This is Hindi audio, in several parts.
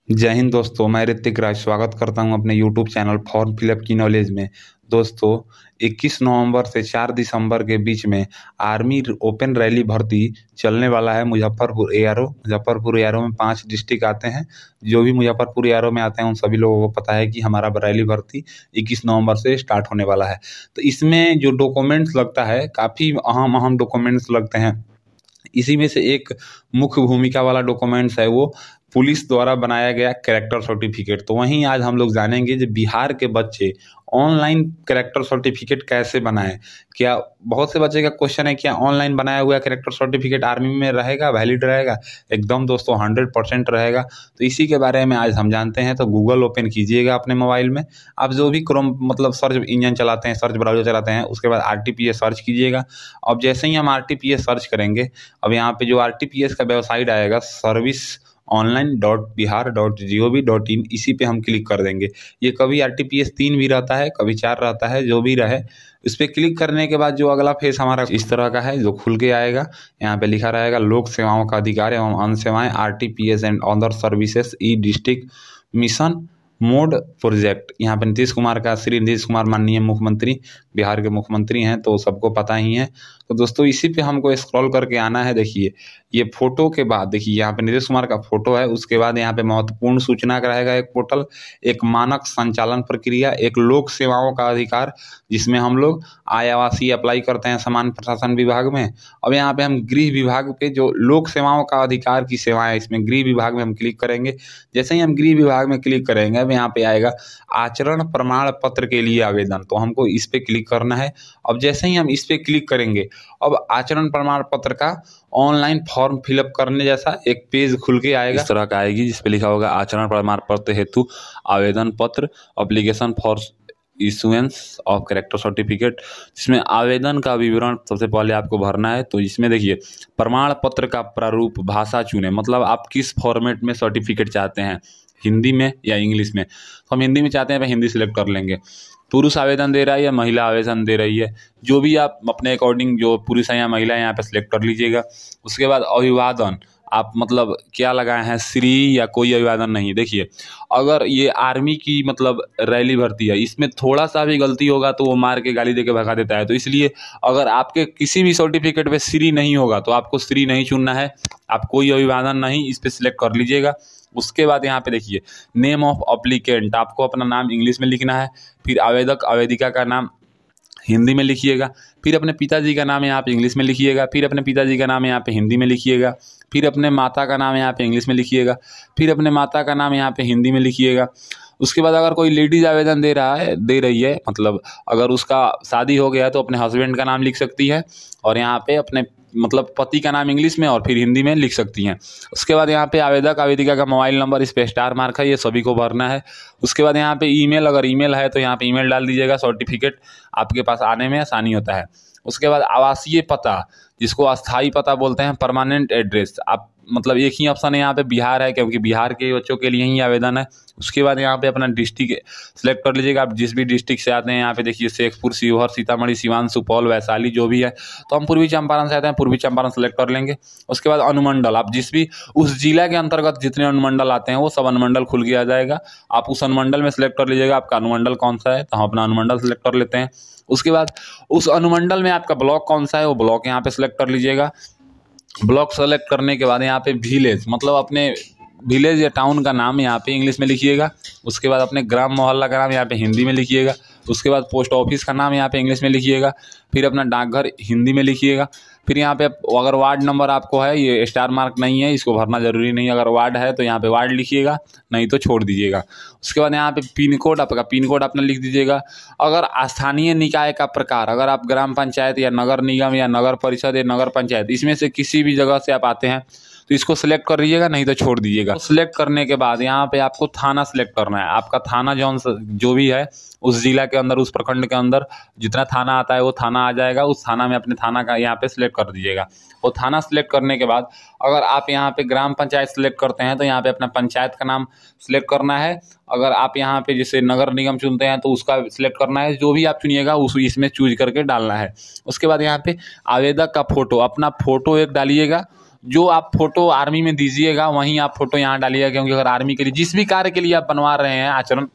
जय हिंद दोस्तों, मैं ऋतिक राज स्वागत करता हूं अपने यूट्यूब चैनल फॉर्म फिलअप की नॉलेज में। दोस्तों, 21 नवंबर से 4 दिसंबर के बीच में आर्मी ओपन रैली भर्ती चलने वाला है मुजफ्फरपुर एआरओ में 5 डिस्ट्रिक्ट आते हैं। जो भी मुजफ्फरपुर एआरओ में आते हैं उन सभी लोगों को पता है कि हमारा रैली भर्ती 21 नवंबर से स्टार्ट होने वाला है। तो इसमें जो डॉक्यूमेंट्स लगता है, काफ़ी अहम अहम डॉक्यूमेंट्स लगते हैं। इसी में से एक मुख्य भूमिका वाला डॉक्यूमेंट्स है वो पुलिस द्वारा बनाया गया कैरेक्टर सर्टिफिकेट। तो वहीं आज हम लोग जानेंगे कि बिहार के बच्चे ऑनलाइन कैरेक्टर सर्टिफिकेट कैसे बनाएं। क्या बहुत से बच्चे का क्वेश्चन है, क्या ऑनलाइन बनाया हुआ कैरेक्टर सर्टिफिकेट आर्मी में रहेगा, वैलिड रहेगा? एकदम दोस्तों 100% रहेगा। तो इसी के बारे में आज हम जानते हैं। तो गूगल ओपन कीजिएगा अपने मोबाइल में। आप जो भी क्रोम मतलब सर्च इंजन चलाते हैं, सर्च ब्राउजर चलाते हैं, उसके बाद RTPS सर्च कीजिएगा। अब जैसे ही हम RTPS सर्च करेंगे, अब यहाँ पे जो RTPS का वेबसाइट आएगा serviceonline.bihar.gov.in, इसी पे हम क्लिक कर देंगे। ये कभी RTPS 3 भी रहता है, कभी 4 रहता है, जो भी रहे। इस पर क्लिक करने के बाद जो अगला फेस हमारा इस तरह का है जो खुल के आएगा। यहाँ पे लिखा रहेगा लोक सेवाओं का अधिकार एवं अन्य सेवाएं, RTPS and other services e district mission mode project. यहाँ पे नीतीश कुमार का, श्री नीतीश कुमार माननीय मुख्यमंत्री, बिहार के मुख्यमंत्री हैं, तो सबको पता ही है। तो दोस्तों इसी पे हमको स्क्रॉल करके आना है। देखिए ये फोटो के बाद, देखिए यहाँ पे नीतीश कुमार का फोटो है। उसके बाद यहाँ पे महत्वपूर्ण सूचना का रहेगा एक पोर्टल, एक मानक संचालन प्रक्रिया, एक लोक सेवाओं का अधिकार, जिसमें हम लोग आय आवासीय अप्लाई करते हैं सामान्य प्रशासन विभाग में। अब यहाँ पे हम गृह विभाग पे जो लोक सेवाओं का अधिकार की सेवाएं, इसमें गृह विभाग में हम क्लिक करेंगे। जैसे ही हम गृह विभाग में क्लिक करेंगे, अब यहाँ पे आएगा आचरण प्रमाण पत्र के लिए आवेदन, तो हमको इस पे क्लिक करना है। अब जैसे ही हम इस पे क्लिक करेंगे, अब आचरण प्रमाण पत्र का ऑनलाइन फॉर्म फिलअप करने जैसा एक पेज खुल के आएगा। इस तरह का आएगी जिसपे लिखा होगा आचरण प्रमाण पत्र हेतु आवेदन पत्र, application for issuance of character certificate, जिसमें आवेदन का विवरण सबसे पहले आपको भरना है। तो इसमें देखिए प्रमाण पत्र का प्रारूप, भाषा चुने, मतलब आप किस फॉर्मेट में सर्टिफिकेट चाहते हैं, हिंदी में या इंग्लिश में। तो हम हिंदी में चाहते हैं, हिंदी सेलेक्ट कर लेंगे। पुरुष आवेदन दे रहा है या महिला आवेदन दे रही है, जो भी आप अपने अकॉर्डिंग, जो पुरुष है या महिला है, यहाँ पे सिलेक्ट कर लीजिएगा। उसके बाद अभिवादन, आप मतलब क्या लगाए हैं, श्री या कोई अभिवादन नहीं। देखिए अगर ये आर्मी की मतलब रैली भर्ती है, इसमें थोड़ा सा भी गलती होगा तो वो मार के गाली दे के भगा देता है। तो इसलिए अगर आपके किसी भी सर्टिफिकेट पे श्री नहीं होगा तो आपको श्री नहीं चुनना है, आप कोई अभिवादन नहीं, इस पर सिलेक्ट कर लीजिएगा। उसके बाद यहाँ पे देखिए नेम ऑफ अप्लीकेंट, आपको अपना नाम इंग्लिश में लिखना है, फिर आवेदक आवेदिका का नाम हिंदी में लिखिएगा, फिर अपने पिताजी का नाम यहाँ पे इंग्लिश में लिखिएगा, फिर अपने पिताजी का नाम यहाँ पे हिंदी में लिखिएगा, फिर अपने माता का नाम यहाँ पे इंग्लिश में लिखिएगा, फिर अपने माता का नाम यहाँ पे हिंदी में लिखिएगा। उसके बाद अगर कोई लेडीज आवेदन दे रही है, मतलब अगर उसका शादी हो गया है तो अपने हस्बैंड का नाम लिख सकती है, और यहाँ पे अपने मतलब पति का नाम इंग्लिश में और फिर हिंदी में लिख सकती हैं। उसके बाद यहाँ पे आवेदक आवेदिका का मोबाइल नंबर, इस पे स्टार मार्क है, ये सभी को भरना है। उसके बाद यहाँ पे ईमेल, अगर ईमेल है तो यहाँ पे ईमेल डाल दीजिएगा, सर्टिफिकेट आपके पास आने में आसानी होता है। उसके बाद आवासीय पता, जिसको अस्थाई पता बोलते हैं, परमानेंट एड्रेस, आप मतलब एक ही ऑप्शन है यहाँ पे बिहार है, क्योंकि बिहार के बच्चों के लिए ही आवेदन है। उसके बाद यहाँ पे अपना डिस्ट्रिक्ट सेलेक्ट कर लीजिएगा, आप जिस भी डिस्ट्रिक्ट से आते हैं। यहाँ पे देखिए शेखपुर, शिवहर, सीतामढ़ी, सिवान, सुपौल, वैशाली, जो भी है। तो हम पूर्वी चंपारण से आते हैं, पूर्वी चंपारण सेलेक्ट कर लेंगे। उसके बाद अनुमंडल, आप जिस भी उस जिला के अंतर्गत जितने अनुमंडल आते हैं वो सब अनुमंडल खुल के आ जाएगा, आप उस अनुमंडल में सेलेक्ट कर लीजिएगा आपका अनुमंडल कौन सा है। तो हम अपना अनुमंडल सेलेक्ट कर लेते हैं। उसके बाद उस अनुमंडल में आपका ब्लॉक कौन सा है, वो ब्लॉक यहाँ पे सेलेक्ट कर लीजिएगा। ब्लॉक सेलेक्ट करने के बाद यहाँ पे विलेज, मतलब अपने विलेज या टाउन का नाम यहाँ पे इंग्लिश में लिखिएगा। उसके बाद अपने ग्राम मोहल्ला का नाम यहाँ पे हिंदी में लिखिएगा। उसके बाद पोस्ट ऑफिस का नाम यहाँ पे इंग्लिश में लिखिएगा। फिर अपना डाकघर हिंदी में लिखिएगा। फिर यहाँ पे अगर वार्ड नंबर आपको है, ये स्टार मार्क नहीं है, इसको भरना जरूरी नहीं है। अगर वार्ड है तो यहाँ पे वार्ड लिखिएगा, नहीं तो छोड़ दीजिएगा। उसके बाद यहाँ पे पिन कोड, आपका पिन कोड अपना लिख दीजिएगा। अगर स्थानीय निकाय का प्रकार, अगर आप ग्राम पंचायत या नगर निगम या नगर परिषद या नगर पंचायत, इसमें से किसी भी जगह से आप आते हैं तो इसको सिलेक्ट कर लीजिएगा, नहीं तो छोड़ दीजिएगा। तो सिलेक्ट करने के बाद यहाँ पे आपको थाना सिलेक्ट करना है। आपका थाना जो भी है उस जिला के अंदर, उस प्रखंड के अंदर जितना थाना आता है वो थाना आ जाएगा। उस थाना में अपने थाना का यहाँ पे सिलेक्ट कर दीजिएगा। वो थाना सिलेक्ट करने के बाद अगर आप यहाँ पे ग्राम पंचायत सिलेक्ट करते हैं तो यहाँ पे अपना पंचायत का नाम सिलेक्ट करना है। अगर आप यहाँ पे जैसे नगर निगम चुनते हैं तो उसका सिलेक्ट करना है, जो भी आप चुनिएगा उस इसमें चूज करके डालना है। उसके बाद यहाँ पे आवेदक का फोटो, अपना फोटो एक डालिएगा, जो आप फोटो आर्मी में दीजिएगा वहीं आप फोटो यहाँ डालिएगा, क्योंकि अगर आर्मी के लिए जिस भी कार्य के लिए आप बनवा रहे हैं आचरण,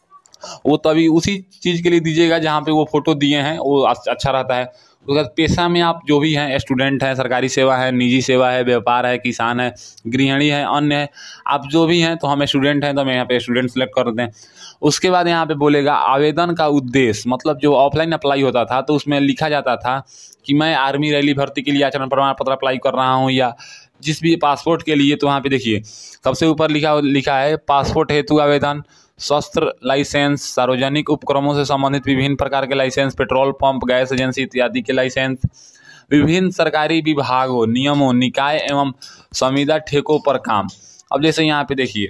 वो तभी उसी चीज़ के लिए दीजिएगा जहाँ पे वो फोटो दिए हैं, वो अच्छा रहता है। अगर पेशा में आप जो भी हैं, स्टूडेंट हैं, सरकारी सेवा है, निजी सेवा है, व्यापार है, किसान है, गृहिणी है, अन्य है, आप जो भी हैं, तो हम स्टूडेंट हैं तो हम यहाँ पे स्टूडेंट सेलेक्ट कर दें। उसके बाद यहाँ पे बोलेगा आवेदन का उद्देश्य, मतलब जो ऑफलाइन अप्लाई होता था तो उसमें लिखा जाता था कि मैं आर्मी रैली भर्ती के लिए आचरण प्रमाण पत्र अप्लाई कर रहा हूँ, या जिस भी पासपोर्ट के लिए, तो वहाँ पे देखिए सबसे ऊपर लिखा है पासपोर्ट हेतु आवेदन, शस्त्र लाइसेंस, सार्वजनिक उपक्रमों से संबंधित विभिन्न प्रकार के license, petrol pump, gas agency इत्यादि के लाइसेंस, विभिन्न सरकारी विभागों, नियमों, निकाय एवं संविदा ठेकों पर काम। अब जैसे यहाँ पे देखिए,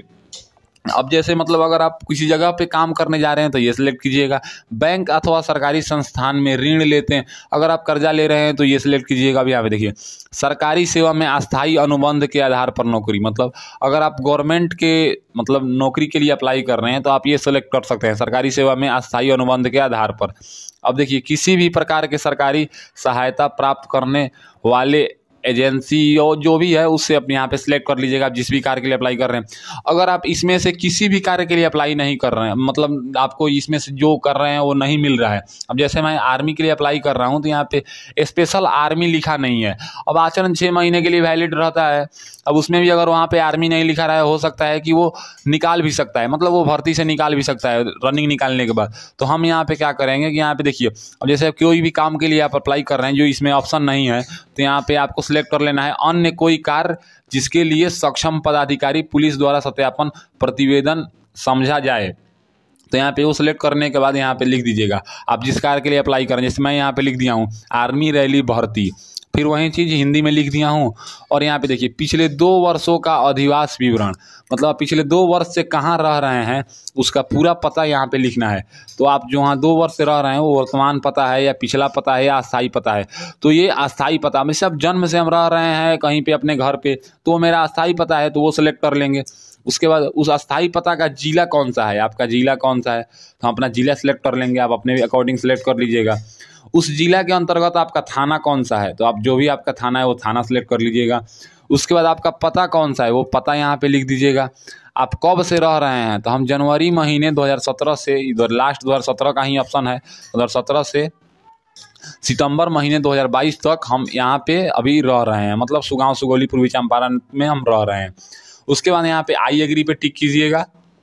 अब जैसे मतलब अगर आप किसी जगह पे काम करने जा रहे हैं तो ये सिलेक्ट कीजिएगा। बैंक अथवा सरकारी संस्थान में ऋण लेते हैं, अगर आप कर्जा ले रहे हैं तो ये सिलेक्ट कीजिएगा। अब यहाँ पे देखिए सरकारी सेवा में अस्थायी अनुबंध के आधार पर नौकरी, मतलब अगर आप गवर्नमेंट के मतलब नौकरी के लिए अप्लाई कर रहे हैं तो आप ये सिलेक्ट कर सकते हैं, सरकारी सेवा में अस्थायी अनुबंध के आधार पर। अब देखिए किसी भी प्रकार के सरकारी सहायता प्राप्त करने वाले एजेंसी और जो भी है उससे अपने यहाँ पे सिलेक्ट कर लीजिएगा, आप जिस भी कार्य के लिए अप्लाई कर रहे हैं। अगर आप इसमें से किसी भी कार्य के लिए अप्लाई नहीं कर रहे हैं, मतलब आपको इसमें से जो कर रहे हैं वो नहीं मिल रहा है, अब जैसे मैं आर्मी के लिए अप्लाई कर रहा हूँ तो यहाँ पे स्पेशल आर्मी लिखा नहीं है। अब आचरण 6 महीने के लिए वैलिड रहता है, अब उसमें भी अगर वहाँ पे आर्मी नहीं लिखा रहा है, हो सकता है कि वो निकाल भी सकता है, मतलब वो भर्ती से निकाल भी सकता है रनिंग निकालने के बाद। तो हम यहाँ पे क्या करेंगे कि यहाँ पे देखिए, अब जैसे कोई भी काम के लिए आप अप्लाई कर रहे हैं जो इसमें ऑप्शन नहीं है, तो यहाँ पे आपको सिलेक्ट कर लेना है अन्य कोई कार्य जिसके लिए सक्षम पदाधिकारी पुलिस द्वारा सत्यापन प्रतिवेदन समझा जाए। तो यहाँ पे वो सिलेक्ट करने के बाद यहाँ पे लिख दीजिएगा आप जिस कार्य के लिए अप्लाई करें। जैसे मैं यहाँ पे लिख दिया हूँ आर्मी रैली भर्ती, फिर वही चीज़ हिंदी में लिख दिया हूँ। और यहाँ पे देखिए पिछले 2 वर्षों का अधिवास विवरण, मतलब आप पिछले 2 वर्ष से कहाँ रह रहे हैं उसका पूरा पता यहाँ पे लिखना है। तो आप जो वहाँ 2 वर्ष से रह रहे हैं वो वर्तमान पता है या पिछला पता है या अस्थायी पता है। तो ये अस्थायी पता में सब जन्म से हम रह रहे हैं कहीं पे अपने घर पे, तो मेरा अस्थायी पता है तो वो सिलेक्ट कर लेंगे। उसके बाद उस अस्थायी पता का जिला कौन सा है, आपका जिला कौन सा है, तो हम अपना जिला सेलेक्ट कर लेंगे, आप अपने अकॉर्डिंग सेलेक्ट कर लीजिएगा। उस जिला के अंतर्गत आपका थाना कौन सा है, तो आप जो भी आपका थाना है वो थाना सेलेक्ट कर लीजिएगा। उसके बाद आपका पता कौन सा है वो पता यहाँ पे लिख दीजिएगा। आप कब से रह रहे हैं, तो हम जनवरी महीने 2017 से, इधर लास्ट 2017 का ही ऑप्शन है, 2017 से सितंबर महीने 2022 तक हम यहाँ पे अभी रह रहे हैं, मतलब सुगांव, सुगौली, पूर्वी चंपारण में हम रह रहे हैं। उसके बाद यहाँ पे आई एग्री पे टिक कीजिएगा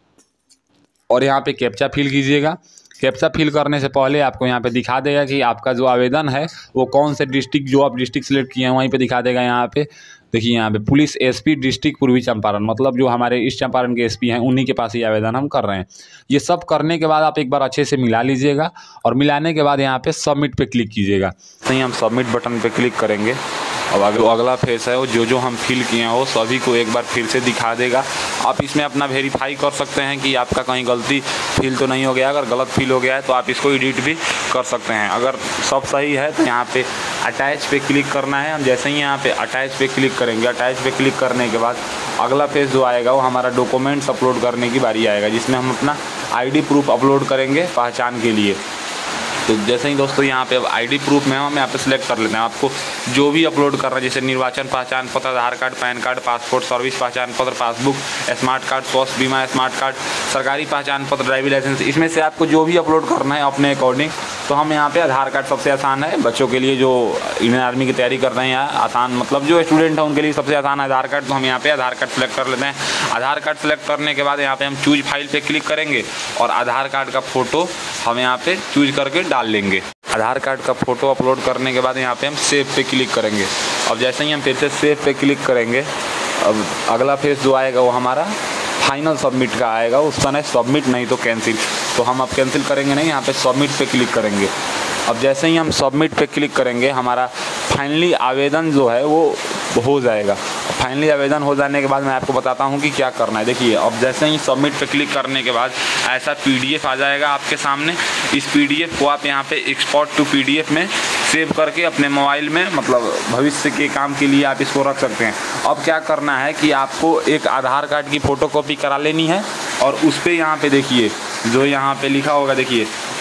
और यहाँ पे कैप्चा फिल कीजिएगा। कैप्चा फिल करने से पहले आपको यहाँ पे दिखा देगा कि आपका जो आवेदन है वो कौन से डिस्ट्रिक्ट, जो आप डिस्ट्रिक्ट सेलेक्ट किए हैं वहीं पे दिखा देगा। यहाँ पे देखिए, यहाँ पे पुलिस एसपी डिस्ट्रिक्ट पूर्वी चंपारण, मतलब जो हमारे ईस्ट चंपारण के एसपी हैं उन्हीं के पास ही आवेदन हम कर रहे हैं। ये सब करने के बाद आप एक बार अच्छे से मिला लीजिएगा और मिलाने के बाद यहाँ पे सबमिट पे क्लिक कीजिएगा। नहीं, हम सबमिट बटन पे क्लिक करेंगे। अब अगला फेस है वो जो हम फिल किए हैं वो सभी को एक बार फिर से दिखा देगा। आप इसमें अपना वेरीफाई कर सकते हैं कि आपका कहीं गलती फिल तो नहीं हो गया। अगर गलत फिल हो गया है तो आप इसको एडिट भी कर सकते हैं। अगर सब सही है तो यहाँ पे अटैच पे क्लिक करना है। हम जैसे ही यहाँ पे अटैच पे क्लिक करेंगे, अटैच पे क्लिक करने के बाद अगला पेज जो आएगा वो हमारा डॉक्यूमेंट्स अपलोड करने की बारी आएगा, जिसमें हम अपना ID प्रूफ अपलोड करेंगे पहचान के लिए। तो जैसे ही दोस्तों यहाँ पे अब ID प्रूफ में हम यहाँ पे सिलेक्ट कर लेते हैं आपको जो भी अपलोड कर रहे हैं, जैसे निर्वाचन पहचान पत्र, Aadhaar card, PAN card, passport, service पहचान पत्र, पासबुक, स्मार्ट कार्ड, स्वास्थ्य बीमा स्मार्ट कार्ड, सरकारी पहचान पत्र, ड्राइविंग लाइसेंस, इसमें से आपको जो भी अपलोड करना है अपने अकॉर्डिंग। तो हम यहाँ पे आधार कार्ड सबसे आसान है बच्चों के लिए जो इंडियन आर्मी की तैयारी कर रहे हैं, आसान मतलब जो स्टूडेंट है उनके लिए सबसे आसान है आधार कार्ड। तो हम यहाँ पे आधार कार्ड सेलेक्ट कर लेते हैं। आधार कार्ड सेलेक्ट करने के बाद यहाँ पे हम चूज फाइल पे क्लिक करेंगे और आधार कार्ड का फोटो हम यहाँ पे चूज करके डाल लेंगे। आधार कार्ड का फोटो अपलोड करने के बाद यहाँ पे हम सेव पे क्लिक करेंगे। अब जैसे ही हम फिर से सेव पे क्लिक करेंगे, अब अगला फेज जो आएगा वो हमारा फाइनल सबमिट का आएगा। उस समय सबमिट नहीं तो कैंसिल, तो हम अब कैंसिल करेंगे नहीं, यहाँ पे सबमिट पे क्लिक करेंगे। अब जैसे ही हम सबमिट पे क्लिक करेंगे हमारा फाइनली आवेदन जो है वो हो जाएगा। फाइनली आवेदन हो जाने के बाद मैं आपको बताता हूँ कि क्या करना है। देखिए, अब जैसे ही सबमिट पे क्लिक करने के बाद ऐसा PDF आ जाएगा आपके सामने। इस PDF को आप यहाँ पे एक्सपोर्ट टू PDF में सेव करके अपने मोबाइल में, मतलब भविष्य के काम के लिए आप इसको रख सकते हैं। अब क्या करना है कि आपको एक आधार कार्ड की फ़ोटोकॉपी करा लेनी है और उस पर यहाँ पे देखिए जो यहाँ पे लिखा होगा, देखिए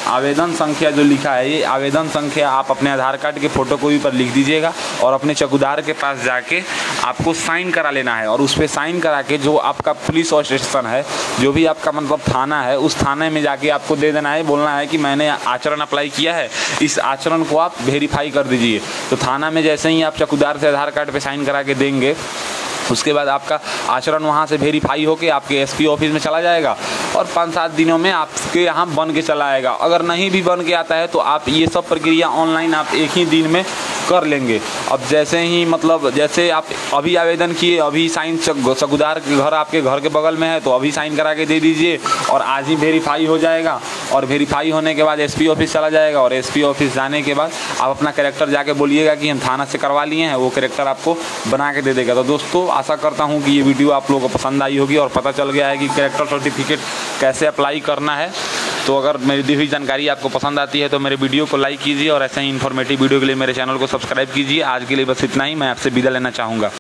आवेदन संख्या जो लिखा है, ये आवेदन संख्या आप अपने आधार कार्ड के फोटोकॉपी पर लिख दीजिएगा और अपने चौकीदार के पास जाके आपको साइन करा लेना है। और उस पर साइन करा के जो आपका पुलिस स्टेशन है, जो भी आपका मतलब थाना है, उस थाने में जाके आपको दे देना है, बोलना है कि मैंने आचरण अप्लाई किया है, इस आचरण को आप वेरीफाई कर दीजिए। तो थाना में जैसे ही आप चौकीदार से आधार कार्ड पे साइन करा के देंगे, उसके बाद आपका आचरण वहाँ से वेरीफाई होके आपके एसपी ऑफिस में चला जाएगा और 5-7 दिनों में आपके यहाँ बन के चला आएगा। अगर नहीं भी बन के आता है तो आप ये सब प्रक्रिया ऑनलाइन आप एक ही दिन में कर लेंगे। अब जैसे ही मतलब जैसे आप अभी आवेदन किए, अभी साइन चौकीदार के घर आपके घर के बगल में है तो अभी साइन करा के दे दीजिए और आज ही वेरीफाई हो जाएगा। और वेरीफाई होने के बाद एसपी ऑफिस चला जाएगा और एसपी ऑफिस जाने के बाद आप अपना कैरेक्टर जाके बोलिएगा कि हम थाना से करवा लिए हैं, वो कैरेक्टर आपको बना के दे देगा। तो दोस्तों आशा करता हूँ कि ये वीडियो आप लोगों को पसंद आई होगी और पता चल गया है कि कैरेक्टर सर्टिफिकेट कैसे अप्लाई करना है। तो अगर मेरी दी हुई जानकारी आपको पसंद आती है तो मेरे वीडियो को लाइक कीजिए और ऐसे ही इन्फॉर्मेटिव वीडियो के लिए मेरे चैनल को सब्सक्राइब कीजिए। आज के लिए बस इतना ही, मैं आपसे विदा लेना चाहूँगा।